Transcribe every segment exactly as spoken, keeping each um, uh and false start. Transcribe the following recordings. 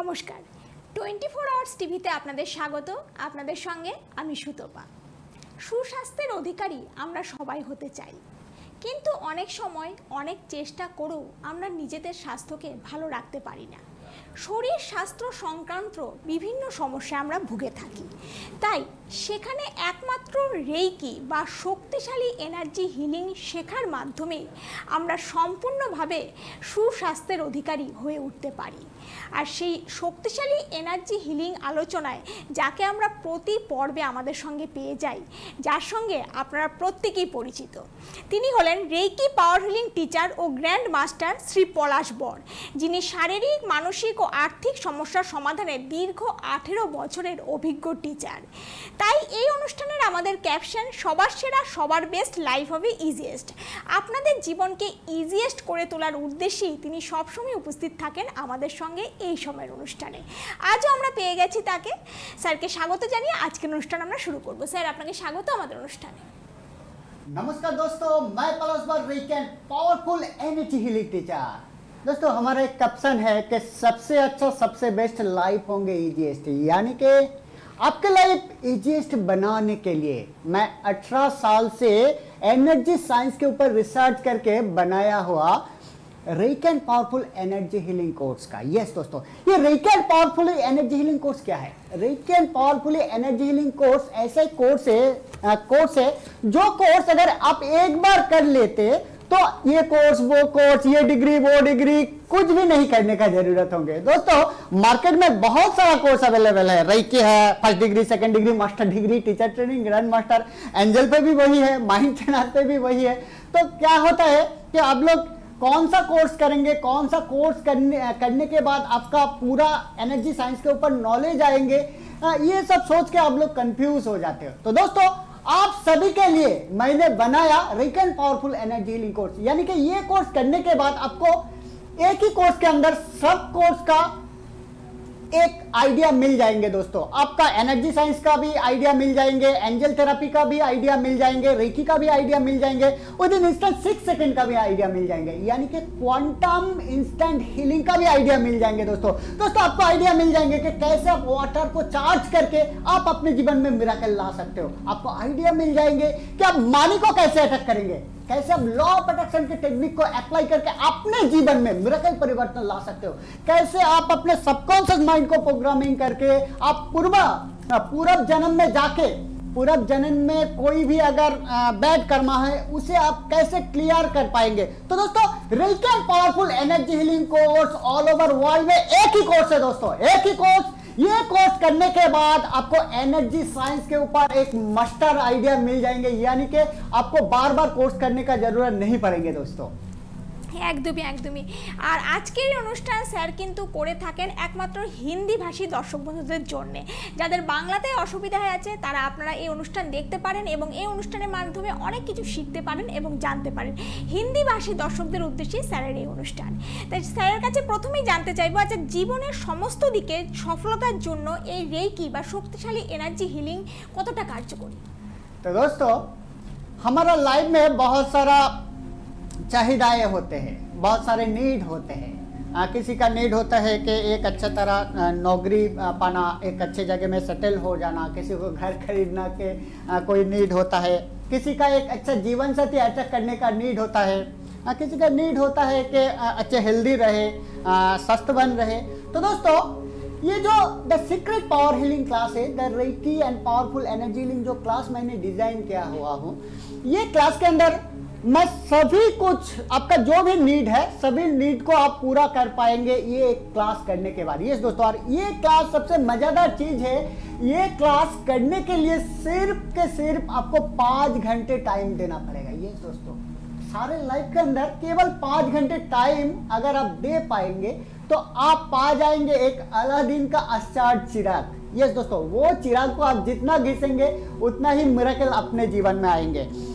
नमस्कार twenty four hours টিভিতে আপনাদের স্বাগত। আপনাদের সঙ্গে আমি সুতপা। সুস্বাস্থ্যের অধিকারী আমরা সবাই হতে চাই, কিন্তু অনেক সময় অনেক চেষ্টা করেও আমরা নিজেদের স্বাস্থ্যকে ভালো রাখতে পারি না। শরীর স্বাস্থ্য সংক্রান্ত বিভিন্ন সমস্যা আমরা ভুগে থাকি, তাই সেখানে একমাত্র রেইকি বা শক্তিশালী এনার্জি হিলিং শেখার মাধ্যমে আমরা সম্পূর্ণভাবে সুস্বাস্থ্যের অধিকারী হয়ে উঠতে পারি। আর সেই শক্তিশালী এনার্জি হিলিং আলোচনায় যাকে আমরা প্রতি পর্বে আমাদের সঙ্গে পেয়ে যাই, যার সঙ্গে আপনারা প্রত্যেকেই পরিচিত, তিনি হলেন রেইকি পাওয়ার হিলিং টিচার ও গ্র্যান্ড মাস্টার শ্রী পলাশ বর, যিনি শারীরিক মানসিক ও আর্থিক সমস্যার সমাধানে দীর্ঘ আঠেরো বছরের অভিজ্ঞ টিচার। তাই এই অনুষ্ঠানের আমাদের ক্যাপশন সবার সেরা সবার বেস্ট, লাইফ হবে ইজিয়েস্ট। আপনাদের জীবনকে ইজিয়েস্ট করে তোলার উদ্দেশ্যেই তিনি সবসময় উপস্থিত থাকেন আমাদের সঙ্গে এই সময়ের অনুষ্ঠানে। আজও আমরা পেয়ে গেছি তাকে। স্যারকে স্বাগত জানিয়ে আজকের অনুষ্ঠান আমরা শুরু করব। স্যার, আপনাকে স্বাগত আমাদের অনুষ্ঠানে। नमस्कार दोस्तों, मैं पलाश बर रीकन पावरफुल एनर्जी हीलिंग टीचर। दोस्तों, हमारा एक कैप्शन है कि सबसे अच्छा सबसे बेस्ट लाइफ होंगे इजीएस्ट, यानी कि आपके लाइफ इजीएस्ट बनाने के लिए मैं अठारह साल से एनर्जी साइंस के ऊपर रिसर्च करके बनाया हुआ Reiki and powerful energy healing course का। यस दोस्तों, ये Reiki and powerful energy healing course क्या है? Reiki and powerful energy healing course ऐसा कोर्स है कोर्स है जो कोर्स अगर आप एक बार कर लेते तो ये कोर्स वो कोर्स, ये डिग्री वो डिग्री कुछ भी नहीं करने का जरूरत होंगे। दोस्तों, मार्केट में बहुत सारा कोर्स अवेलेबल है। रेकी है, first degree, second degree, master degree, teacher training, grand master, angel पे भी वही है, माइंड ट्रेनर पे भी वही है। तो क्या होता है कि आप लोग कौन सा कोर्स करेंगे, कौन सा कोर्स करने करने के बाद आपका पूरा एनर्जी साइंस के ऊपर नॉलेज आएंगे, ये सब सोच के आप लोग कंफ्यूज हो जाते हो। तो दोस्तों, आप सभी के लिए मैंने बनाया Reiki and powerful energy healing course, यानी कि ये कोर्स करने के बाद आपको एक ही कोर्स के अंदर सब कोर्स का एक आइडिया मिल जाएंगे। दोस्तों, आपका एनर्जी साइंस का भी आइडिया मिल जाएंगे, एंजल थेरेपी का भी आइडिया मिल जाएंगे, रेकी का भी आइडिया मिल जाएंगे, within instant six second का भी आइडिया मिल जाएंगे, यानी कि क्वांटम इंस्टेंट हीलिंग का भी आइडिया मिल जाएंगे। दोस्तों दोस्तों आपको आइडिया मिल जाएंगे कि कैसे आप वाटर को चार्ज करके आप अपने जीवन में मिरेकल ला सकते हो। आपको आइडिया मिल जाएंगे कि आप मानी को कैसे अटैक करेंगे, कैसे आप लॉ ऑफ अट्रैक्शन के टेक्निक को अप्लाई करके अपने जीवन में मिरेकल परिवर्तन ला सकते हो, कैसे आप अपने सबकॉन्शियस माइंड को प्रोग्रामिंग करके आप पूर्व पूर्व जन्म में जाके पूर्व जन्म में कोई भी अगर बैड कर्मा है उसे आप कैसे क्लियर कर पाएंगे। तो दोस्तों, Reiki and powerful energy healing course all over world में एक ही कोर्स है। दोस्तों, एक ही कोर्स। ये कोर्स करने के बाद आपको एनर्जी साइंस के ऊपर एक मास्टर आइडिया मिल जाएंगे, यानी कि आपको बार बार कोर्स करने का जरूरत नहीं पड़ेंगे। दोस्तों একদমই একদমই আর আজকের এই অনুষ্ঠান স্যার কিন্তু করে থাকেন একমাত্র হিন্দি ভাষী দর্শক বন্ধুদের জন্য। যাদের বাংলাতে অসুবিধা আছে তারা আপনারা এই অনুষ্ঠান দেখতে পারেন এবং এই অনুষ্ঠানের মাধ্যমে অনেক কিছু শিখতে পারেন এবং জানতে পারেন। হিন্দি ভাষী দর্শকদের উদ্দেশ্যে স্যারের এই অনুষ্ঠান। তাই স্যারের কাছে প্রথমেই জানতে চাইবো, আচ্ছা জীবনের সমস্ত দিকে সফলতার জন্য এই রেকি বা শক্তিশালী এনার্জি হিলিং কতটা কার্যকরী? तो दोस्तों, हमारा लाइफ में बहुत सारा चाहिदाएं होते हैं, बहुत सारे नीड होते हैं। आ, किसी का नीड होता है कि एक अच्छा तरह नौकरी पाना, एक अच्छे जगह में सेटल हो जाना, किसी को घर खरीदना के आ, कोई नीड होता है, किसी का एक अच्छा जीवन साथी अटैक करने का नीड होता है, आ, किसी का नीड होता है कि आ, अच्छे हेल्दी रहे, स्वस्थ बन रहे। तो दोस्तों, ये जो the secret power healing class है, the Reiki and powerful energy healing जो क्लास मैंने डिजाइन किया हुआ हूँ, ये क्लास के अंदर मैं सभी कुछ आपका जो भी नीड है सभी नीड को आप पूरा कर पाएंगे ये एक क्लास करने के बाद। ये दोस्तों, और ये क्लास सबसे मजेदार चीज है, ये क्लास करने के लिए सिर्फ के सिर्फ आपको पाँच घंटे टाइम देना पड़ेगा। ये दोस्तों, सारे लाइफ के अंदर केवल पाँच घंटे टाइम अगर आप दे पाएंगे तो आप पा जाएंगे एक अलादीन का आश्चर्य चिराग। यस दोस्तों, वो चिराग को आप जितना घिसेंगे उतना ही मिरेकल अपने जीवन में आएंगे।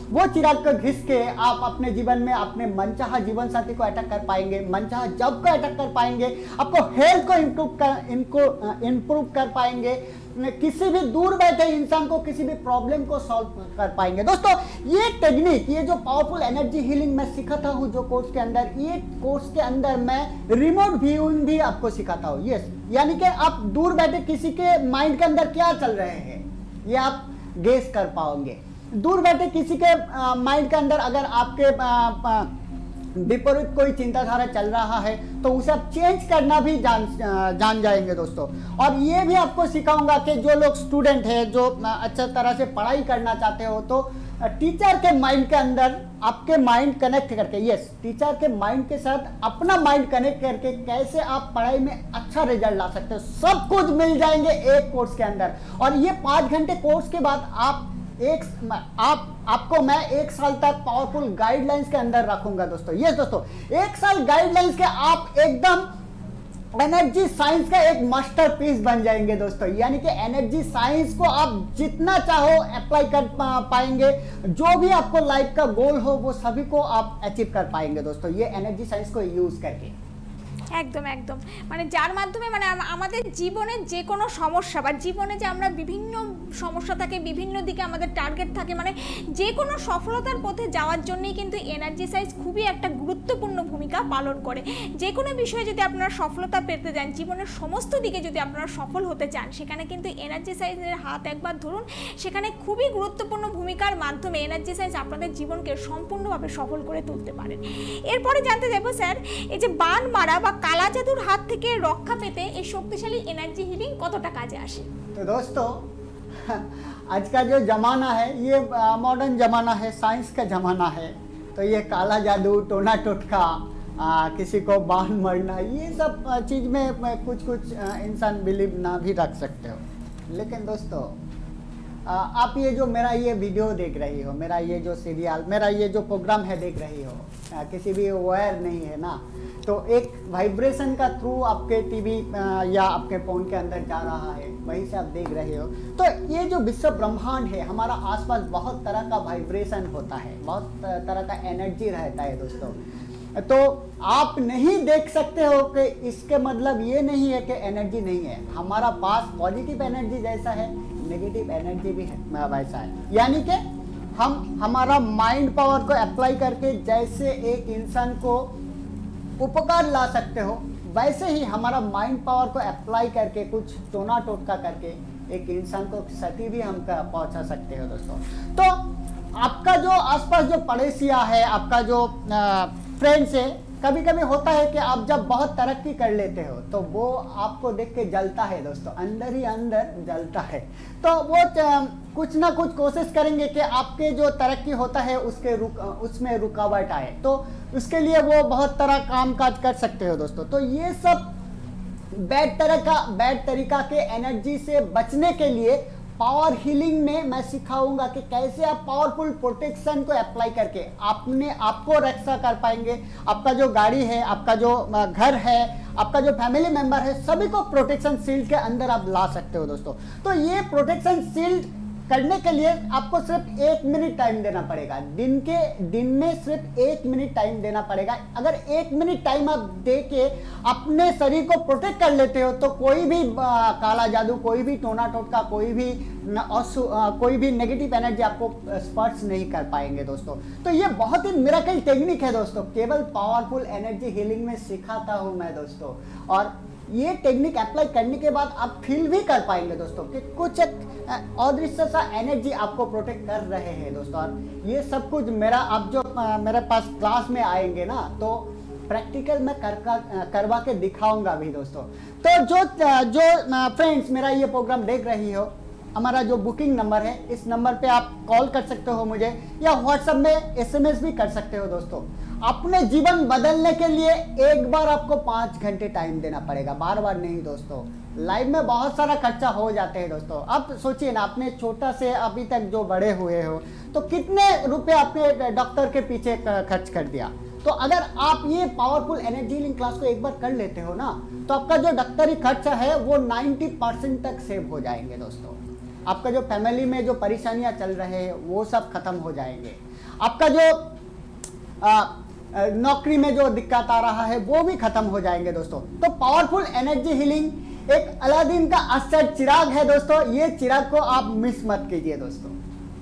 वो चिराग को घिस के आप अपने जीवन में अपने मनचाहा जीवन साथी को अटैक कर पाएंगे, मनचाहा जॉब को अटैक कर पाएंगे, आपको हेल्थ को इम्प्रूव कर इनको इम्प्रूव कर पाएंगे, किसी भी दूर बैठे इंसान को किसी भी प्रॉब्लम को सॉल्व कर पाएंगे। दोस्तों ये टेक्निक, ये जो पावरफुल एनर्जी हीलिंग मैं सिखाता हूँ जो कोर्स के अंदर, ये कोर्स के अंदर मैं रिमोट व्यूइंग भी आपको सिखाता हूँ। यस, यानी कि आप दूर बैठे किसी के माइंड के अंदर क्या चल रहे हैं ये आप गेस कर पाओगे। दूर बैठे किसी के माइंड के अंदर अगर आपके आ, विपरीत कोई चिंताधारा चल रहा है तो उसे आप चेंज करना भी जान जान जाएंगे दोस्तों। और ये भी आपको सिखाऊंगा कि जो लोग स्टूडेंट है, जो अच्छा तरह से पढ़ाई करना चाहते हो, तो टीचर के माइंड के अंदर आपके माइंड कनेक्ट करके, यस, टीचर के माइंड के साथ अपना माइंड कनेक्ट करके कैसे आप पढ़ाई में अच्छा रिजल्ट ला सकते हो, सब कुछ मिल जाएंगे एक कोर्स के अंदर। और ये पाँच घंटे कोर्स के बाद आप एक आप आपको मैं एक साल तक पावरफुल गाइडलाइंस के अंदर रखूंगा दोस्तों। यस दोस्तों, एक साल गाइडलाइंस के आप एकदम एनर्जी साइंस का एक मास्टरपीस बन जाएंगे दोस्तों। यानी कि एनर्जी साइंस को आप जितना चाहो अप्लाई कर पाएंगे, जो भी आपको लाइफ का गोल हो वो सभी को आप अचीव कर पाएंगे दोस्तों, ये एनर्जी साइंस को यूज करके। একদম একদম মানে যার মাধ্যমে মানে আমাদের জীবনে যে কোনো সমস্যা বা জীবনে যে আমরা বিভিন্ন সমস্যা থাকে, বিভিন্ন দিকে আমাদের টার্গেট থাকে, মানে যে কোনো সফলতার পথে যাওয়ার জন্যই কিন্তু এনার্জি সাইজ খুবই একটা গুরুত্বপূর্ণ ভূমিকা পালন করে। যে কোনো বিষয়ে যদি আপনারা সফলতা পেতে যান, জীবনের সমস্ত দিকে যদি আপনারা সফল হতে চান, সেখানে কিন্তু এনার্জি সাইজের হাত একবার ধরুন, সেখানে খুবই গুরুত্বপূর্ণ ভূমিকার মাধ্যমে এনার্জি সাইজ আপনাদের জীবনকে সম্পূর্ণভাবে সফল করে তুলতে পারেন। এরপরে জানতে যাব স্যার, এই যে বান মারা বা কালা জাদুর হাত থেকে রক্ষা পেতে এই শক্তিশালী এনার্জি হিলিং কতটা কাজে আসে? तो दोस्तों आज का जो ज़माना है ये मॉडर्न ज़माना है, साइंस का ज़माना है, तो ये काला जादू, टोना टोटका, किसी को बाण मरना, ये सब चीज़ में कुछ कुछ इंसान बिलीव ना भी रख सकते हो। लेकिन दोस्तों आ, आप ये जो मेरा ये वीडियो देख रही हो, मेरा ये जो सीरियल, मेरा ये जो प्रोग्राम है देख रही हो, आ, किसी भी वायर नहीं है ना, तो एक वाइब्रेशन का थ्रू आपके टीवी या आपके फोन के अंदर जा रहा है, वहीं से आप देख रहे हो। तो ये जो विश्व ब्रह्मांड है, हमारा आसपास बहुत तरह का वाइब्रेशन होता है, बहुत तरह का एनर्जी रहता है दोस्तों। तो आप नहीं देख सकते हो कि इसके मतलब ये नहीं है कि एनर्जी नहीं है। हमारा पास पॉजिटिव एनर्जी जैसा है, नेगेटिव एनर्जी भी है वैसा है। यानी कि हम हमारा माइंड पावर को अप्लाई करके जैसे एक इंसान को उपकार ला सकते हो, वैसे ही हमारा माइंड पावर को अप्लाई करके कुछ टोना टोटका करके एक इंसान को क्षति भी हम पहुंचा सकते हो दोस्तों। तो आपका जो आसपास जो पड़ोसिया है, आपका जो फ्रेंड्स है, कभी कभी होता है कि आप जब बहुत तरक्की कर लेते हो तो वो आपको देख के जलता है दोस्तों, अंदर ही अंदर जलता है। तो वो कुछ ना कुछ कोशिश करेंगे कि आपके जो तरक्की होता है उसके रुक उसमें रुकावट आए, तो उसके लिए वो बहुत तरह काम काज कर सकते हो दोस्तों। तो ये सब बैड तरह का बैड तरीका के एनर्जी से बचने के लिए पावर हीलिंग में मैं सिखाऊंगा कि कैसे आप पावरफुल प्रोटेक्शन को अप्लाई करके अपने आपको रक्षा कर पाएंगे। आपका जो गाड़ी है, आपका जो घर है, आपका जो फैमिली मेंबर है, सभी को प्रोटेक्शन शील्ड के अंदर आप ला सकते हो दोस्तों। तो ये प्रोटेक्शन शील्ड करने के लिए आपको सिर्फ एक मिनट टाइम देना पड़ेगा, दिन के दिन में सिर्फ एक मिनट टाइम देना पड़ेगा। अगर एक मिनट टाइम आप दे के अपने शरीर को प्रोटेक्ट कर लेते हो तो कोई भी आ, काला जादू, कोई भी टोना टोटका, कोई भी न, असु, आ, कोई भी नेगेटिव एनर्जी आपको स्पर्श नहीं कर पाएंगे दोस्तों। तो ये बहुत ही मिरेकल टेक्निक है दोस्तों, केवल पावरफुल एनर्जी हीलिंग में सिखाता हूँ मैं दोस्तों। और ये टेक्निक अप्लाई करने के बाद आप फील भी कर पाएंगे दोस्तों कि कुछ एक अदृश्य सा एनर्जी आपको प्रोटेक्ट कर रहे हैं दोस्तों। और ये सब कुछ मेरा आप जो आ, मेरे पास क्लास में आएंगे ना, तो प्रैक्टिकल में कर, कर करवा के दिखाऊंगा भी दोस्तों। तो जो जो फ्रेंड्स मेरा ये प्रोग्राम देख रही हो, हमारा जो बुकिंग नंबर है, इस नंबर पे आप कॉल कर सकते हो मुझे, या व्हाट्सएप में एसएमएस भी कर सकते हो दोस्तों। अपने जीवन बदलने के लिए एक बार आपको पाँच घंटे टाइम देना पड़ेगा, बार बार नहीं दोस्तों। लाइफ में बहुत सारा खर्चा हो जाते हैं दोस्तों। अब सोचिए ना, आपने छोटा से अभी तक जो बड़े हुए हो तो कितने रुपए आपने डॉक्टर के पीछे खर्च कर दिया। तो अगर आप ये पावरफुल एनर्जी हीलिंग क्लास को एक बार कर लेते हो ना, तो आपका जो डॉक्टरी खर्चा है वो नब्बे परसेंट तक सेव हो जाएंगे दोस्तों। आपका जो फैमिली में जो परेशानियां चल रहे हैं वो सब खत्म हो जाएंगे। आपका जो आ, नौकरी में जो दिक्कत आ रहा है वो भी खत्म हो जाएंगे दोस्तों। तो पावरफुल एनर्जी हीलिंग एक अलादीन का अक्षर चिराग है दोस्तों, ये चिराग को आप मिस मत कीजिए दोस्तों।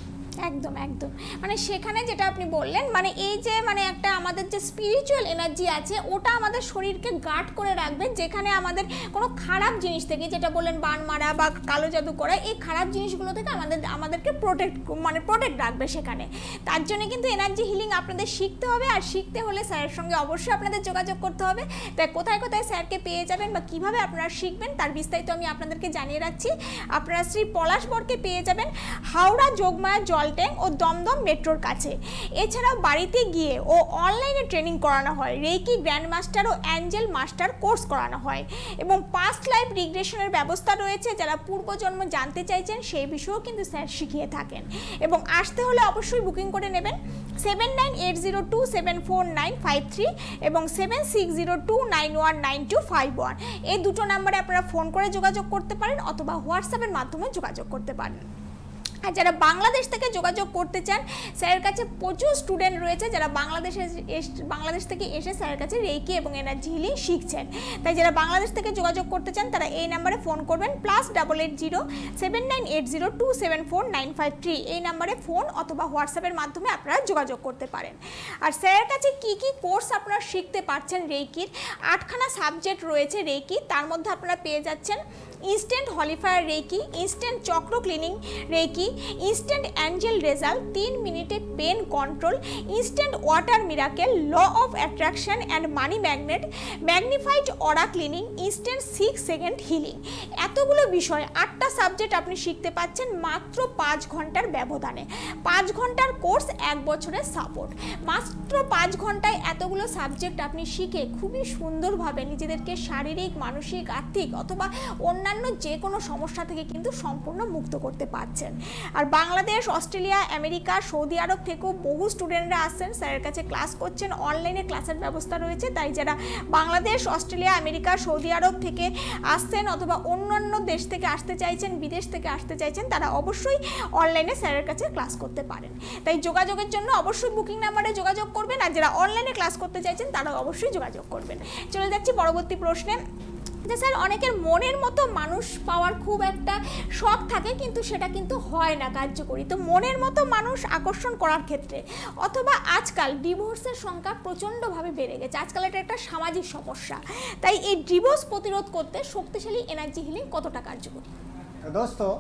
একদম একদম মানে সেখানে যেটা আপনি বললেন মানে এই যে মানে একটা আমাদের যে স্পিরিচুয়াল এনার্জি আছে ওটা আমাদের শরীরকে গার্ড করে রাখবে, যেখানে আমাদের কোনো খারাপ জিনিস থেকে যেটা বললেন বান মারা বা কালো জাদু করা এই খারাপ জিনিসগুলো থেকে আমাদের আমাদেরকে প্রোটেক্ট মানে প্রোটেক্ট রাখবে সেখানে। তার জন্য কিন্তু এনার্জি হিলিং আপনাদের শিখতে হবে, আর শিখতে হলে স্যারের সঙ্গে অবশ্যই আপনাদের যোগাযোগ করতে হবে। তাই কোথায় কোথায় স্যারকে পেয়ে যাবেন বা কিভাবে আপনারা শিখবেন তার বিস্তারিত আমি আপনাদেরকে জানিয়ে রাখছি। আপনারা শ্রী পলাশ বরকে পেয়ে যাবেন হাওড়া যোগমায়া জল ট্যাঙ্ক ও দমদম মেট্রোর কাছে। এছাড়াও বাড়িতে গিয়ে ও অনলাইনে ট্রেনিং করানো হয়, রেকি গ্র্যান্ড মাস্টার ও অ্যাঞ্জেল মাস্টার কোর্স করানো হয় এবং পাস্ট লাইফ রিগ্রেশনের ব্যবস্থা রয়েছে। যারা পূর্বজন্ম জানতে চাইছেন সেই বিষয়েও কিন্তু স্যার শিখিয়ে থাকেন। এবং আসতে হলে অবশ্যই বুকিং করে নেবেন seven nine eight zero two seven four nine five three এবং seven six zero two nine one nine two five one এই দুটো নাম্বারে আপনারা ফোন করে যোগাযোগ করতে পারেন অথবা হোয়াটসঅ্যাপের মাধ্যমে যোগাযোগ করতে পারেন। আর যারা বাংলাদেশ থেকে যোগাযোগ করতে চান স্যারের কাছে প্রচুর স্টুডেন্ট রয়েছে যারা বাংলাদেশে বাংলাদেশ থেকে এসে স্যারের কাছে রেকি এবং এনার্জি হিলিং শিখছেন। তাই যারা বাংলাদেশ থেকে যোগাযোগ করতে চান তারা এই নাম্বারে ফোন করবেন plus double eight zero seven nine eight zero two seven four nine five three এই নাম্বারে ফোন অথবা হোয়াটসঅ্যাপের মাধ্যমে আপনারা যোগাযোগ করতে পারেন। আর স্যারের কাছে কি কি কোর্স আপনারা শিখতে পারছেন রেকির আটখানা সাবজেক্ট রয়েছে রেকি, তার মধ্যে আপনারা পেয়ে যাচ্ছেন instant holy fire Reiki, instant chakra cleaning Reiki, instant angel result, তিন মিনিটে pain control, instant water miracle, law of attraction and money magnet, magnified aura cleaning, instant six second healing. এতগুলো বিষয় আটটা সাবজেক্ট আপনি শিখতে পাচ্ছেন মাত্র পাঁচ ঘন্টার ব্যবধানে। পাঁচ ঘন্টার কোর্স, এক বছরের সাপোর্ট। মাত্র পাঁচ ঘন্টায় এতগুলো সাবজেক্ট আপনি শিখে খুবই সুন্দরভাবে নিজেদেরকে শারীরিক, মানসিক, আর্থিক অথবা অন্য অন্যান্য যে কোনো সমস্যা থেকে কিন্তু সম্পূর্ণ মুক্ত করতে পারছেন। আর বাংলাদেশ, অস্ট্রেলিয়া, আমেরিকা, সৌদি আরব থেকেও বহু স্টুডেন্টরা আসছেন স্যারের কাছে ক্লাস করছেন, অনলাইনে ক্লাসের ব্যবস্থা রয়েছে। তাই যারা বাংলাদেশ, অস্ট্রেলিয়া, আমেরিকা, সৌদি আরব থেকে আসছেন অথবা অন্যান্য দেশ থেকে আসতে চাইছেন, বিদেশ থেকে আসতে চাইছেন তারা অবশ্যই অনলাইনে স্যারের কাছে ক্লাস করতে পারেন। তাই যোগাযোগের জন্য অবশ্যই বুকিং নাম্বারে যোগাযোগ করবেন, আর যারা অনলাইনে ক্লাস করতে চাইছেন তারা অবশ্যই যোগাযোগ করবেন। চলে যাচ্ছি পরবর্তী প্রশ্নে। যে স্যার অনেকের মনের মতো মানুষ পাওয়ার খুব একটা শখ থাকে কিন্তু সেটা কিন্তু হয় না কার্যকরী, তো মনের মতো মানুষ আকর্ষণ করার ক্ষেত্রে অথবা আজকাল ডিভোর্সের সংখ্যা প্রচণ্ডভাবে বেড়ে গেছে, আজকাল এটা একটা সামাজিক সমস্যা, তাই এই ডিভোর্স প্রতিরোধ করতে শক্তিশালী এনার্জি হিলিং কতটা কার্যকরী? दोस्तों,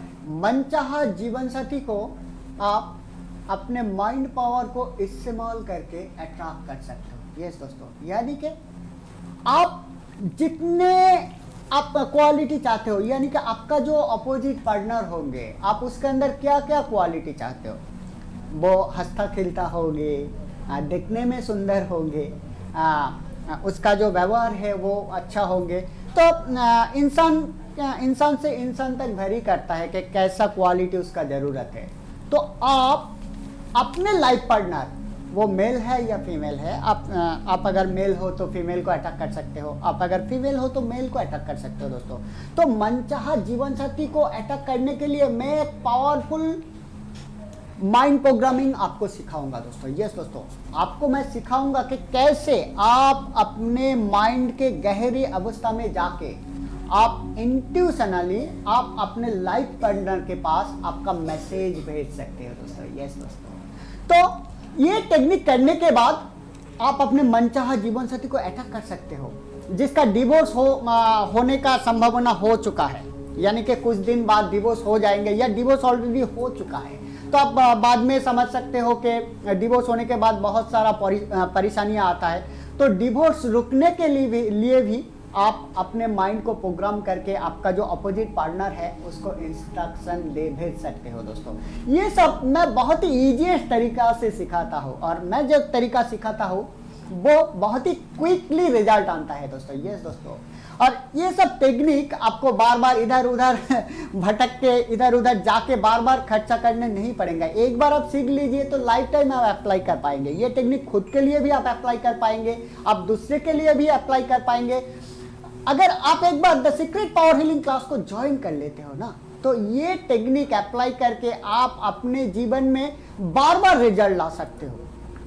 मनचाहा जीवन साथी को आप अपने माइंड पावर को इस्तेमाल करके अट्रैक्ट कर सकते हो। यस दोस्तों, यानी कि आप जितने आप क्वालिटी चाहते हो, यानी कि आपका जो अपोजिट पार्टनर होंगे आप उसके अंदर क्या क्या क्वालिटी चाहते हो, वो हंसता खिलता होंगे, दिखने में सुंदर होंगे, उसका जो व्यवहार है वो अच्छा होंगे। तो इंसान इंसान से इंसान तक भरी करता है कि कैसा क्वालिटी उसका ज़रूरत है। तो आप अपने लाइफ पार्टनर, वो मेल है या फीमेल है, आप आप अगर मेल हो तो फीमेल को अटैक कर सकते हो, आप अगर फीमेल हो तो मेल को अटैक कर सकते हो दोस्तों। तो मनचाहा जीवन साथी को अटैक करने के लिए मैं एक पावरफुल माइंड प्रोग्रामिंग आपको सिखाऊंगा दोस्तों। यस दोस्तों, आपको मैं सिखाऊंगा कि कैसे आप अपने माइंड के गहरी अवस्था में जाके आप इंट्यूशनली आप अपने लाइफ पार्टनर के पास आपका मैसेज भेज सकते हो दोस्तों। यस दोस्तों, तो ये टेक्निक करने के बाद आप अपने मनचाहा जीवन साथी को अटैक कर सकते हो जिसका डिवोर्स हो आ, होने का संभावना हो चुका है, यानी कि कुछ दिन बाद डिवोर्स हो जाएंगे या डिवोर्स ऑलरेडी हो चुका है। तो आप आ, बाद में समझ सकते हो कि डिवोर्स होने के बाद बहुत सारा परि, परेशानियां आता है। तो डिवोर्स रुकने के लिए भी, लिए भी आप अपने माइंड को प्रोग्राम करके आपका जो अपोजिट पार्टनर है उसको इंस्ट्रक्शन दे भेज सकते हो दोस्तों। ये सब मैं बहुत ही ईजीएस्ट तरीका से सिखाता हूँ, और मैं जो तरीका सिखाता हूँ वो बहुत ही क्विकली रिजल्ट आता है दोस्तों। यस दोस्तों, और ये सब टेक्निक आपको बार बार इधर उधर भटक के इधर उधर जाके बार बार खर्चा करने नहीं पड़ेगा। एक बार आप सीख लीजिए तो लाइफ टाइम आप अप्लाई कर पाएंगे। ये टेक्निक खुद के लिए भी आप अप्लाई कर पाएंगे, आप दूसरे के लिए भी अप्लाई कर पाएंगे। अगर आप एक बार the secret power healing class को ज्वाइन कर लेते हो ना, तो ये टेक्निक अप्लाई करके आप अपने जीवन में बार बार रिजल्ट ला सकते हो,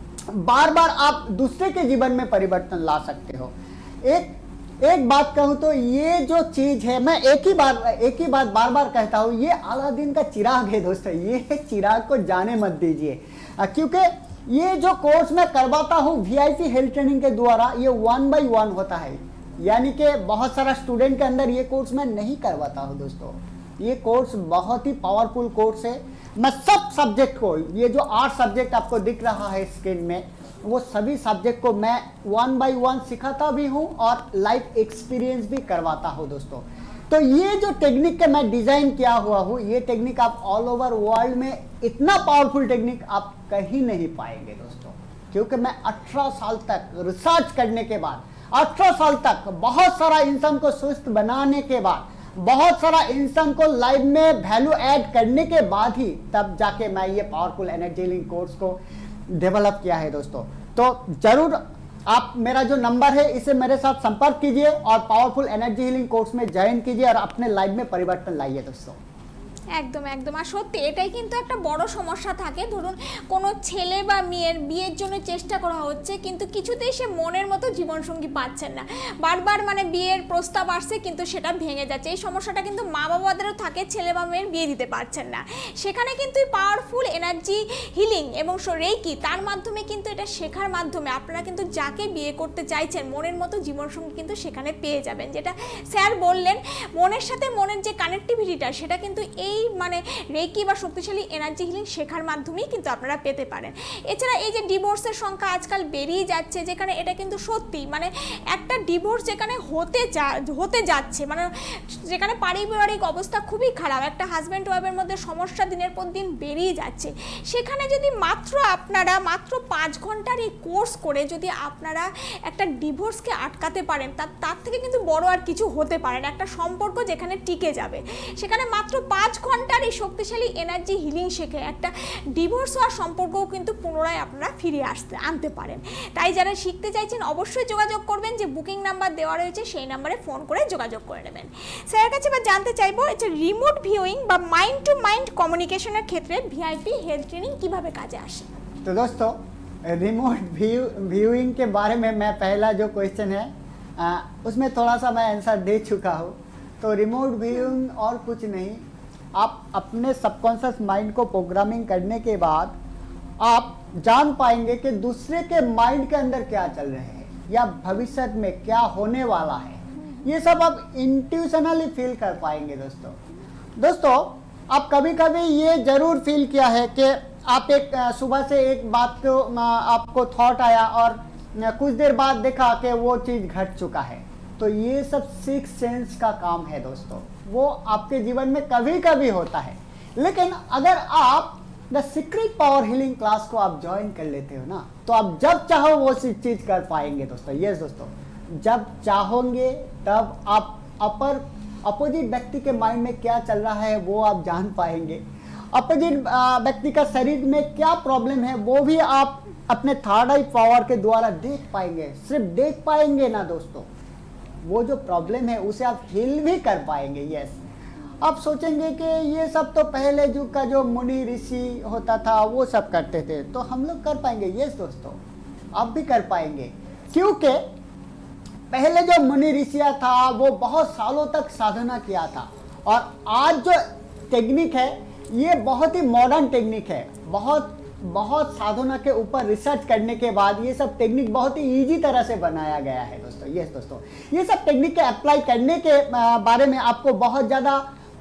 बार बार आप दूसरे के जीवन में परिवर्तन ला सकते हो। एक एक बात कहूं तो ये जो चीज है, मैं एक ही बार एक ही बात बार बार कहता हूं, ये अलादीन का चिराग है दोस्तों। ये चिराग को जाने मत दीजिए, क्योंकि ये जो कोर्स मैं करवाता हूं वीआईपी हेल्थ ट्रेनिंग के द्वारा, ये वन बाय वन होता है। यानी कि बहुत सारा स्टूडेंट के अंदर ये कोर्स मैं नहीं करवाता हूं दोस्तों। ये कोर्स बहुत ही पावरफुल कोर्स है। मैं सब सब्जेक्ट को, ये जो आठ सब्जेक्ट आपको दिख रहा है स्क्रीन में, वो सभी सब्जेक्ट को मैं वन बाय वन सिखाता भी हूं और लाइफ एक्सपीरियंस भी करवाता हूं दोस्तों। तो ये जो टेक्निक का मैं डिजाइन किया हुआ हूं, ये टेक्निक आप ऑल ओवर वर्ल्ड में इतना पावरफुल टेक्निक आप कहीं नहीं पाएंगे दोस्तों। क्योंकि मैं अठारह साल तक रिसर्च करने के बाद, अठारह साल तक बहुत सारा इंसान को स्वस्थ बनाने के बाद, बहुत सारा इंसान को लाइफ में वैल्यू ऐड करने के बाद ही तब जाके मैं ये पावरफुल एनर्जी हीलिंग कोर्स को डेवलप किया है दोस्तों। तो जरूर आप मेरा जो नंबर है इसे मेरे साथ संपर्क कीजिए और पावरफुल एनर्जी हीलिंग कोर्स में ज्वाइन कीजिए और अपने लाइफ में परिवर्तन लाइए दोस्तों। একদম একদম আর সত্যি এটাই কিন্তু একটা বড় সমস্যা থাকে। ধরুন কোনো ছেলে বা মেয়ের বিয়ের জন্য চেষ্টা করা হচ্ছে, কিন্তু কিছুতেই সে মনের মতো জীবনসঙ্গী পাচ্ছেন না, বারবার মানে বিয়ের প্রস্তাব আসছে কিন্তু সেটা ভেঙে যাচ্ছে। এই সমস্যাটা কিন্তু মা বাবাদেরও থাকে, ছেলে বা মেয়ের বিয়ে দিতে পারছেন না। সেখানে কিন্তু পাওয়ারফুল এনার্জি হিলিং এবং রেকি তার মাধ্যমে কিন্তু এটা শেখার মাধ্যমে আপনারা কিন্তু যাকে বিয়ে করতে চাইছেন মনের মতো জীবনসঙ্গী কিন্তু সেখানে পেয়ে যাবেন। যেটা স্যার বললেন, মনের সাথে মনের যে কানেক্টিভিটিটা সেটা কিন্তু এই মানে রেকি বা শক্তিশালী এনার্জি হিলিং শেখার মাধ্যমেই কিন্তু আপনারা পেতে পারেন। এছাড়া এই যে ডিভোর্সের সংখ্যা আজকাল বেরিয়ে যাচ্ছে, যেখানে এটা কিন্তু সত্যি মানে একটা ডিভোর্স যেখানে হতে যা হতে যাচ্ছে, মানে যেখানে পারিবারিক অবস্থা খুবই খারাপ, একটা হাজব্যান্ড ওয়াইফের মধ্যে সমস্যা দিনের পর দিন বেরিয়ে যাচ্ছে, সেখানে যদি মাত্র আপনারা মাত্র পাঁচ ঘন্টার এই কোর্স করে যদি আপনারা একটা ডিভোর্সকে আটকাতে পারেন, তার তার থেকে কিন্তু বড় আর কিছু হতে পারে না। একটা সম্পর্ক যেখানে টিকে যাবে, সেখানে মাত্র পাঁচ ঘন্টার এই শক্তিশালী এনার্জি হিলিং শেখে একটা ডিভোর্স হওয়ার সম্পর্কও কিন্তু পুনরায় আপনারা ফিরিয়ে আসতে আনতে পারেন। তাই যারা শিখতে চাইছেন অবশ্যই যোগাযোগ করবেন, যে বুকিং নাম্বার দেওয়া রয়েছে সেই নাম্বারে ফোন করে যোগাযোগ করে নেবেন। স্যারের কাছে এবার জানতে চাইবো, এটা রিমোট ভিউইং বা মাইন্ড টু মাইন্ড কমিউনিকেশনের ক্ষেত্রে ভিআইপি হেলথ ট্রেনিং কিভাবে কাজে আসে। तो दोस्तों रिमोट व्यू व्यूइंग के बारे में मैं पहला जो क्वेश्चन है आ, उसमें थोड़ा सा मैं आंसर दे चुका हूँ। तो रिमोट व्यूइंग और कुछ नहीं, आप अपने सबकॉन्शियस माइंड को प्रोग्रामिंग करने के बाद आप जान पाएंगे कि दूसरे के माइंड के अंदर क्या चल रहे हैं या भविष्य में क्या होने वाला है। ये सब आप इंट्यूशनली फील कर पाएंगे दोस्तों। दोस्तों आप कभी कभी ये जरूर फील किया है कि आप एक सुबह से एक बात को आपको थॉट आया और कुछ देर बाद देखा कि वो चीज़ घट चुका है। तो ये सब सिक्स सेंस का काम है दोस्तों, वो आपके जीवन में कभी कभी होता है। लेकिन अगर आप the secret power healing class को आप ज्वाइन कर लेते हो ना, तो आप जब चाहो वो चीज़ कर पाएंगे दोस्तों। यस दोस्तों, जब चाहोगे तब आप अपर अपोजिट व्यक्ति के माइंड में क्या चल रहा है वो आप जान पाएंगे। अपोजिट व्यक्ति का शरीर में क्या प्रॉब्लम है वो भी आप अपने थर्ड आई पावर के द्वारा देख पाएंगे। सिर्फ देख पाएंगे ना दोस्तों, वो जो प्रॉब्लम है उसे आप हील भी कर पाएंगे। यस, आप सोचेंगे कि ये सब तो पहले युग का जो मुनि ऋषि होता था वो सब करते थे, तो हम लोग कर पाएंगे। यस दोस्तों, आप भी कर पाएंगे, क्योंकि पहले जो मुनि ऋषिया था वो बहुत सालों तक साधना किया था, और आज जो टेक्निक है ये बहुत ही मॉडर्न टेक्निक है। बहुत बहुत साधना के ऊपर रिसर्च करने के बाद ये सब टेक्निक बहुत ही इजी तरह से बनाया गया है दोस्तों। यस दोस्तों, ये सब टेक्निक के अप्लाई करने के बारे में आपको बहुत ज़्यादा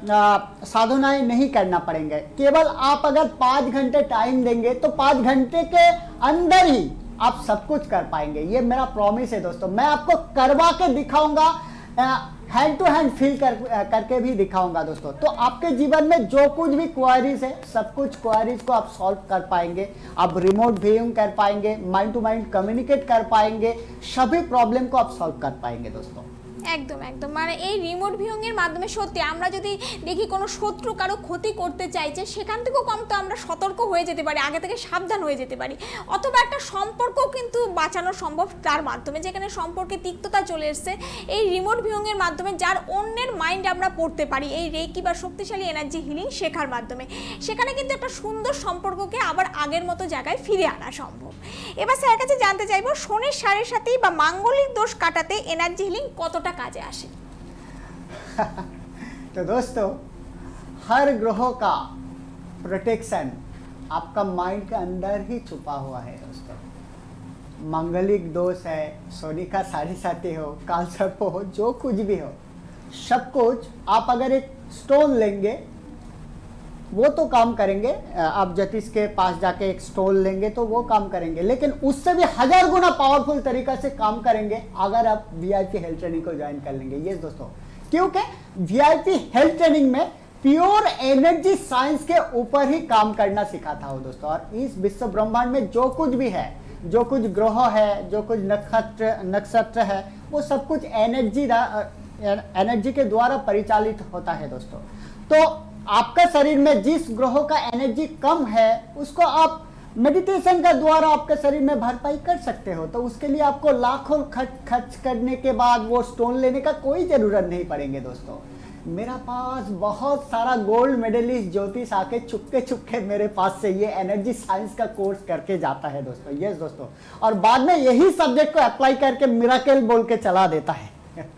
साधनाएं नहीं करना पड़ेंगे। केवल आप अगर पाँच घंटे टाइम देंगे तो पाँच घंटे के अंदर ही आप सब कुछ कर पाएंगे। ये मेरा प्रॉमिस है दोस्तों। मैं आपको करवा के दिखाऊंगा, हैंड टू हैंड फील कर करके भी दिखाऊंगा दोस्तों। तो आपके जीवन में जो कुछ भी क्वारीज है, सब कुछ क्वारीज को आप सॉल्व कर पाएंगे। आप रिमोट व्यूइंग कर पाएंगे, माइंड टू माइंड कम्युनिकेट कर पाएंगे, सभी प्रॉब्लम को आप सॉल्व कर पाएंगे दोस्तों। একদম একদম মানে এই রিমোট ভিউইং এর মাধ্যমে সত্যি আমরা যদি দেখি কোনো শত্রু কারো ক্ষতি করতে চাইছে সেখান থেকেও কম তো আমরা সতর্ক হয়ে যেতে পারি, আগে থেকে সাবধান হয়ে যেতে পারি, অথবা একটা সম্পর্ক কিন্তু বাঁচানো সম্ভব তার মাধ্যমে, যেখানে সম্পর্কে তিক্ততা চলে এসছে এই রিমোট ভিউইং এর মাধ্যমে, যার অন্যের মাইন্ড আমরা পড়তে পারি এই রেকি বা শক্তিশালী এনার্জি হিলিং শেখার মাধ্যমে, সেখানে কিন্তু একটা সুন্দর সম্পর্ককে আবার আগের মতো জায়গায় ফিরে আনা সম্ভব। এবার স্যারের কাছে জানতে চাইবো শনির সাড়ে সাথেই বা মাঙ্গলিক দোষ কাটাতে এনার্জি হিলিং কতটা काजे आशे। तो दोस्तों हर ग्रहों का प्रोटेक्शन आपका माइंड के अंदर ही छुपा हुआ है दोस्तों। मांगलिक दोष है, शनि का साढ़े साथी हो, काल सर्प हो, जो कुछ भी हो, सब कुछ आप अगर एक स्टोन लेंगे वो तो काम करेंगे, आप ज्योतिष के पास जाके एक स्टोन लेंगे तो वो काम करेंगे, लेकिन उससे भी हजार गुना पावरफुल तरीका से काम करेंगे अगर आप वीआईपी हेल्थ ट्रेनिंग को ज्वाइन कर लेंगे। ये दोस्तों क्योंकि वीआईपी हेल्थ ट्रेनिंग में प्योर एनर्जी साइंस के ऊपर ही काम करना सिखाता हूँ दोस्तों। और इस विश्व ब्रह्मांड में जो कुछ भी है, जो कुछ ग्रह है, जो कुछ नक्षत्र नक्षत्र है, वो सब कुछ एनर्जी एनर्जी के द्वारा परिचालित होता है दोस्तों। तो आपका शरीर में जिस ग्रहों का एनर्जी कम है उसको आप मेडिटेशन का द्वारा आपके शरीर में भरपाई कर सकते हो। तो उसके लिए आपको लाखों खर्च खर्च करने के बाद वो स्टोन लेने का कोई जरूरत नहीं पड़ेंगे दोस्तों। मेरा पास बहुत सारा गोल्ड मेडलिस्ट ज्योतिष आके चुपके चुपके मेरे पास से ये एनर्जी साइंस का कोर्स करके जाता है दोस्तों। यस दोस्तों, और बाद में यही सब्जेक्ट को अप्लाई करके मिराकल बोल के चला देता है।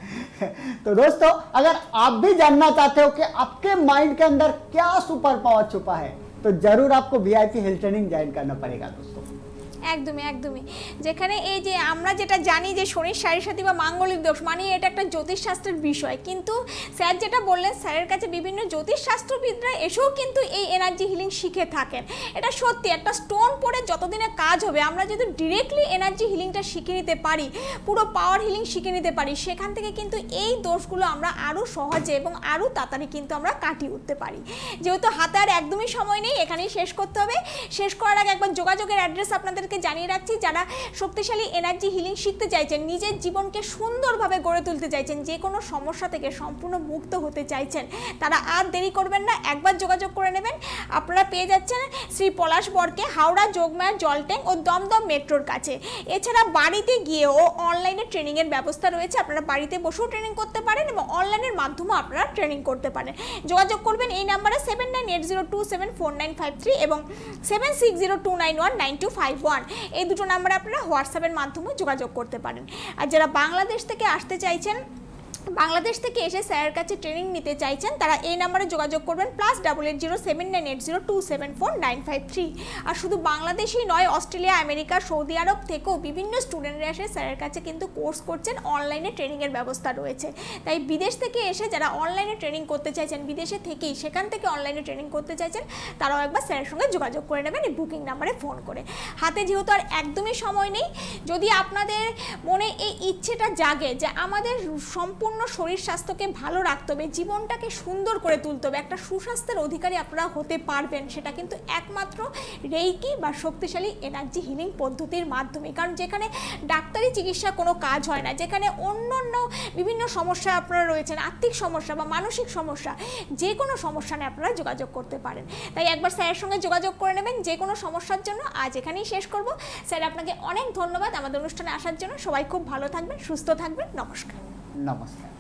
तो दोस्तों अगर आप भी जानना चाहते हो कि आपके माइंड के अंदर क्या सुपर पावर छुपा है तो जरूर आपको वीआईपी हेल्थ ट्रेनिंग ज्वाइन करना पड़ेगा दोस्तों। একদমই একদমই যেখানে এই যে আমরা যেটা জানি যে শনির সাড়ে সাথী বা মাঙ্গলিক দোষ মানে এটা একটা জ্যোতিষশাস্ত্রের বিষয়, কিন্তু স্যার যেটা বললেন স্যারের কাছে বিভিন্ন জ্যোতিষশাস্ত্রবিদরা এসেও কিন্তু এই এনার্জি হিলিং শিখে থাকেন। এটা সত্যি একটা স্টোন পড়ে যতদিনে কাজ হবে আমরা যদি ডিরেক্টলি এনার্জি হিলিংটা শিখে নিতে পারি, পুরো পাওয়ার হিলিং শিখে নিতে পারি, সেখান থেকে কিন্তু এই দোষগুলো আমরা আরও সহজে এবং আরও তাড়াতাড়ি কিন্তু আমরা কাটিয়ে উঠতে পারি। যেহেতু হাতে আর একদমই সময় নেই, এখানেই শেষ করতে হবে। শেষ করার আগে একবার যোগাযোগের অ্যাড্রেস আপনাদের জানিয়ে রাখছি, যারা শক্তিশালী এনার্জি হিলিং শিখতে চাইছেন, নিজের জীবনকে সুন্দরভাবে গড়ে তুলতে চাইছেন, যে কোনো সমস্যা থেকে সম্পূর্ণ মুক্ত হতে চাইছেন, তারা আর দেরি করবেন না, একবার যোগাযোগ করে নেবেন। আপনারা পেয়ে যাচ্ছেন শ্রী পলাশ বরকে হাওড়া যোগমায়া জলট্যাঙ্ক ও দমদম মেট্রোর কাছে। এছাড়া বাড়িতে গিয়েও অনলাইনে ট্রেনিংয়ের ব্যবস্থা রয়েছে, আপনারা বাড়িতে বসেও ট্রেনিং করতে পারেন এবং অনলাইনের মাধ্যমেও আপনারা ট্রেনিং করতে পারেন। যোগাযোগ করবেন এই নাম্বারে seven nine eight zero two seven four nine five three এবং seven six zero two nine one nine two five one, এই দুটো নাম্বারে আপনারা হোয়াটসঅ্যাপের মাধ্যমে যোগাযোগ করতে পারেন। আর যারা বাংলাদেশ থেকে আসতে চাইছেন, বাংলাদেশ থেকে এসে স্যারের কাছে ট্রেনিং নিতে চাইছেন, তারা এই নাম্বারে যোগাযোগ করবেন plus double eight zero seven nine eight zero two seven four nine five three. আর শুধু বাংলাদেশই নয়, অস্ট্রেলিয়া, আমেরিকা, সৌদি আরব থেকেও বিভিন্ন স্টুডেন্টরা এসে স্যারের কাছে কিন্তু কোর্স করছেন, অনলাইনে ট্রেনিংয়ের ব্যবস্থা রয়েছে। তাই বিদেশ থেকে এসে যারা অনলাইনে ট্রেনিং করতে চাইছেন, বিদেশে থেকেই সেখান থেকে অনলাইনে ট্রেনিং করতে চাইছেন, তারাও একবার স্যারের সঙ্গে যোগাযোগ করে নেবেন এই বুকিং নাম্বারে ফোন করে। হাতে যেহেতু আর একদমই সময় নেই, যদি আপনাদের মনে এই ইচ্ছেটা জাগে যে আমাদের সম্পূর্ণ শরীর স্বাস্থ্যকে ভালো রাখতে হবে, জীবনটাকে সুন্দর করে তুলতে হবে, একটা সুস্বাস্থ্যের অধিকারী আপনারা হতে পারবেন, সেটা কিন্তু একমাত্র রেইকি বা শক্তিশালী এনার্জি হিলিং পদ্ধতির মাধ্যমে। কারণ যেখানে ডাক্তারি চিকিৎসা কোনো কাজ হয় না, যেখানে অন্য অন্য বিভিন্ন সমস্যা আপনারা রয়েছেন, আর্থিক সমস্যা বা মানসিক সমস্যা, যে কোনো সমস্যা নিয়ে আপনারা যোগাযোগ করতে পারেন। তাই একবার স্যারের সঙ্গে যোগাযোগ করে নেবেন যে কোনো সমস্যার জন্য। আজ এখানেই শেষ করব। স্যার আপনাকে অনেক ধন্যবাদ আমাদের অনুষ্ঠানে আসার জন্য। সবাই খুব ভালো থাকবেন, সুস্থ থাকবেন। নমস্কার। নমস্কার।